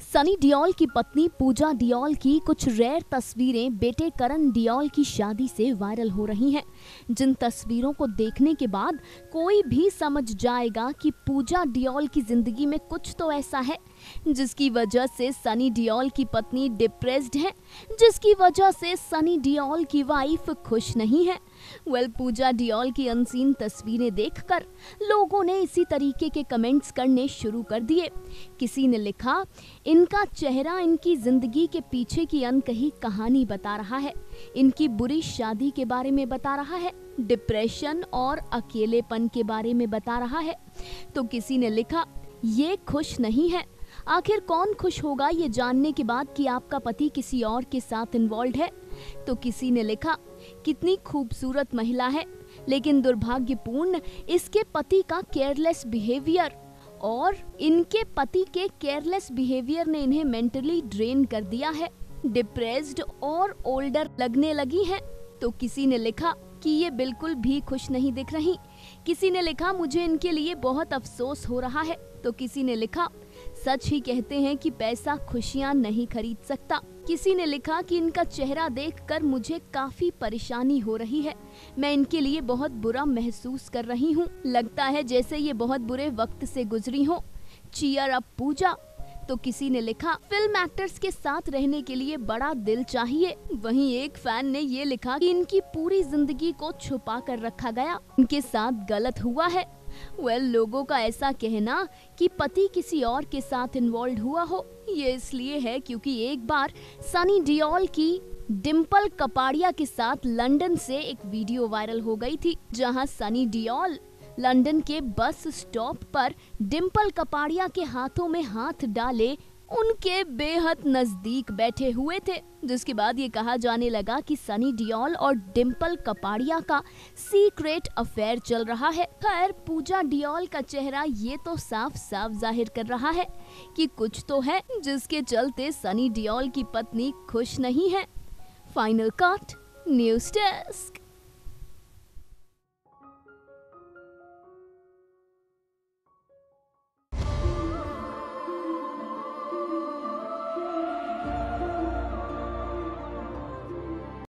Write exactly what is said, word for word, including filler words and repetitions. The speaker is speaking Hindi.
सनी डियोल की पत्नी पूजा डियोल की कुछ रेयर तस्वीरें बेटे करण डियोल की शादी से वायरल हो रही हैं, जिन तस्वीरों को देखने के बाद कोई भी समझ जाएगा कि पूजा डियोल की जिंदगी में कुछ तो ऐसा है जिसकी वजह से सनी डियोल की पत्नी डिप्रेस्ड है, जिसकी वजह से सनी डियोल की वाइफ खुश नहीं है। वेल well, पूजा डियोल की अनसीन तस्वीरें देखकर लोगों ने इसी तरीके के कमेंट्स करने शुरू कर दिए। किसी ने लिखा, इनका चेहरा इनकी जिंदगी के पीछे की अनकही कहानी बता रहा है, इनकी बुरी शादी के बारे में बता रहा है, डिप्रेशन और अकेलेपन के बारे में बता रहा है। तो किसी ने लिखा, ये खुश नहीं है। आखिर कौन खुश होगा ये जानने के बाद कि आपका पति किसी और के साथ इन्वॉल्व है। तो किसी ने लिखा, कितनी खूबसूरत महिला है, लेकिन दुर्भाग्यपूर्ण इसके पति का केयरलेस बिहेवियर, और इनके पति के केयरलेस बिहेवियर ने इन्हें मेंटली ड्रेन कर दिया है, डिप्रेस्ड और ओल्डर लगने लगी हैं। तो किसी ने लिखा कि ये बिल्कुल भी खुश नहीं दिख रही। किसी ने लिखा, मुझे इनके लिए बहुत अफसोस हो रहा है। तो किसी ने लिखा, सच ही कहते हैं कि पैसा खुशियां नहीं खरीद सकता। किसी ने लिखा कि इनका चेहरा देखकर मुझे काफी परेशानी हो रही है, मैं इनके लिए बहुत बुरा महसूस कर रही हूँ, लगता है जैसे ये बहुत बुरे वक्त से गुजरी हो, चीयर अप पूजा। तो किसी ने लिखा, फिल्म एक्टर्स के साथ रहने के लिए बड़ा दिल चाहिए। वहीं एक फैन ने ये लिखा कि इनकी पूरी जिंदगी को छुपा कर रखा गया, इनके साथ गलत हुआ है। वेल well, लोगों का ऐसा कहना कि पति किसी और के साथ इन्वॉल्व हुआ हो, ये इसलिए है क्योंकि एक बार सनी डियोल की डिम्पल कपाड़िया के साथ लंदन से एक वीडियो वायरल हो गई थी, जहां सनी डियोल लंदन के बस स्टॉप पर डिम्पल कपाड़िया के हाथों में हाथ डाले उनके बेहद नजदीक बैठे हुए थे, जिसके बाद ये कहा जाने लगा कि सनी डियोल और डिम्पल कपाड़िया का सीक्रेट अफेयर चल रहा है। खैर, पूजा डियोल का चेहरा ये तो साफ साफ जाहिर कर रहा है कि कुछ तो है जिसके चलते सनी डियोल की पत्नी खुश नहीं है। Final cut, news desk.